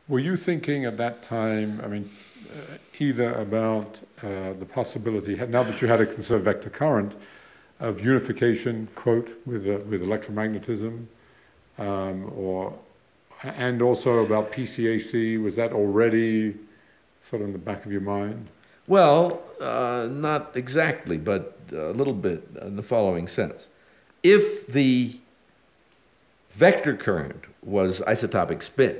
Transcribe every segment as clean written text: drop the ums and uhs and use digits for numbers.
Were you thinking at that time, I mean, either about the possibility, now that you had a conserved vector current, of unification, quote, with electromagnetism, and also about PCAC? Was that already sort of in the back of your mind? Well, not exactly, but a little bit in the following sense. If the vector current was isotopic spin,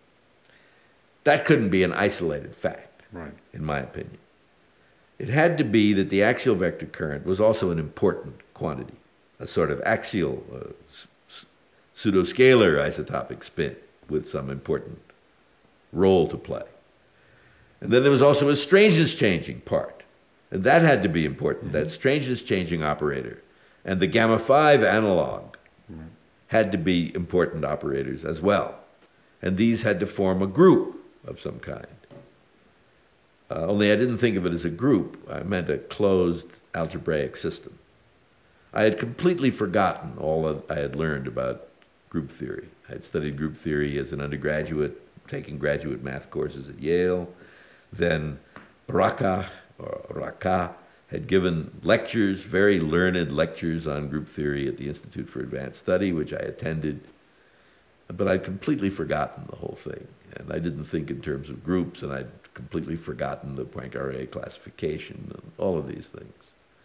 that couldn't be an isolated fact, right, in my opinion. It had to be that the axial vector current was also an important quantity, a sort of axial pseudo-scalar isotopic spin with some important role to play. And then there was also a strangeness changing part, and that had to be important, that strangeness changing operator. And the gamma 5 analog had to be important operators as well. And these had to form a group of some kind. Only I didn't think of it as a group. I meant a closed algebraic system. I had completely forgotten all that I had learned about group theory. I had studied group theory as an undergraduate, taking graduate math courses at Yale. Then Racah had given lectures, very learned lectures on group theory at the Institute for Advanced Study, which I attended. But I'd completely forgotten the whole thing. And I didn't think in terms of groups, and I'd completely forgotten the Planck RA classification and all of these things.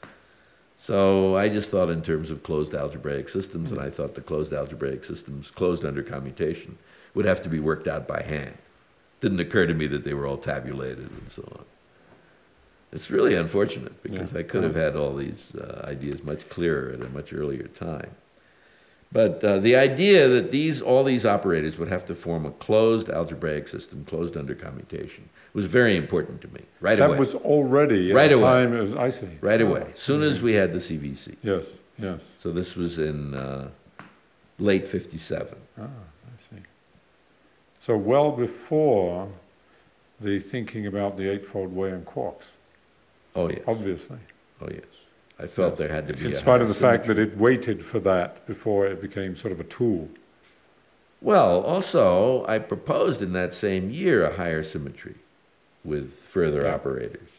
So I just thought in terms of closed algebraic systems, and I thought the closed algebraic systems, closed under commutation, would have to be worked out by hand. Didn't occur to me that they were all tabulated and so on. It's really unfortunate, because I could have had all these ideas much clearer at a much earlier time. But the idea that all these operators would have to form a closed algebraic system, closed under commutation, was very important to me, right away. That was already right at the away. time, as I see. Right away, as soon as we had the CVC. Yes, yes. So this was in late 57. Ah, I see. So well before the thinking about the eightfold way in quarks. Oh, yes. Obviously. Oh, yes. I felt there had to be in spite of the fact that it waited for that before it became sort of a tool. Well, also, I proposed in that same year a higher symmetry with further operators.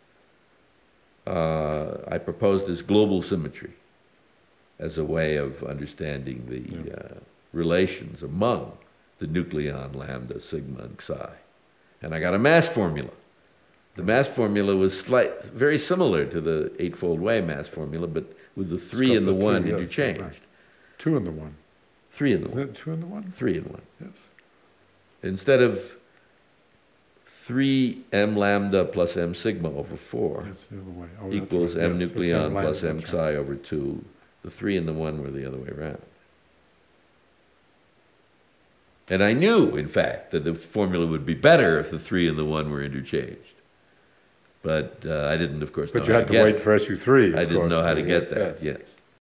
I proposed this global symmetry as a way of understanding the relations among the nucleon, lambda, sigma, and psi. And I got a mass formula. The mass formula was very similar to the eightfold way mass formula, but with the 3 and the 1 interchanged. Right. 2 and the 1. 3 and the 1. Isn't it 2 and the 1? 3 and 1. Yes. Instead of 3 m lambda plus m sigma over 4 that's the other way. equals right. m Yes, nucleon plus m that's psi right. over 2, the 3 and the 1 were the other way around. And I knew, in fact, that the formula would be better if the 3 and the 1 were interchanged. But I didn't, of course, know how to get it. But you had to wait for SU3. I didn't know how to get that, yes.